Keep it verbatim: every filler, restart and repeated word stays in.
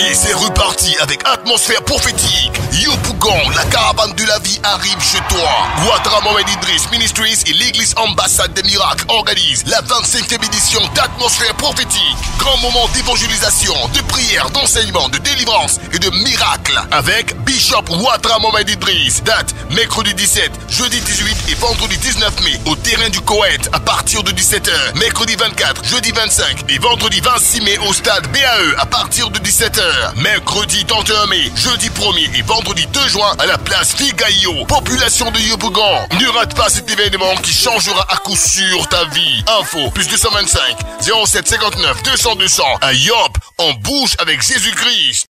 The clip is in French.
Et c'est reparti avec atmosphère prophétique. Yopougon, la caravane de la vie arrive chez toi. Ouattara Mohamed Idriss Ministries et l'église ambassade des miracles organisent la vingt-cinquième édition d'atmosphère prophétique. Grand moment d'évangélisation, de prière, d'enseignement, de délivrance et de miracles avec Bishop Ouattara Mohamed Idriss. Date mercredi dix-sept, jeudi dix-huit et vendredi dix-neuf mai au terrain du Koweït à partir de dix-sept heures. Mercredi vingt-quatre, jeudi vingt-cinq et vendredi vingt-six mai au stade B A E à partir de dix-sept heures. Mercredi trente et un mai, jeudi premier et vendredi deux juin à la place Figayo. Population de Yopougon, ne rate pas cet événement qui changera à coup sûr ta vie. Info plus deux cent vingt-cinq zéro sept cinquante-neuf deux cents deux cents. À Yop, on bouge avec Jésus-Christ.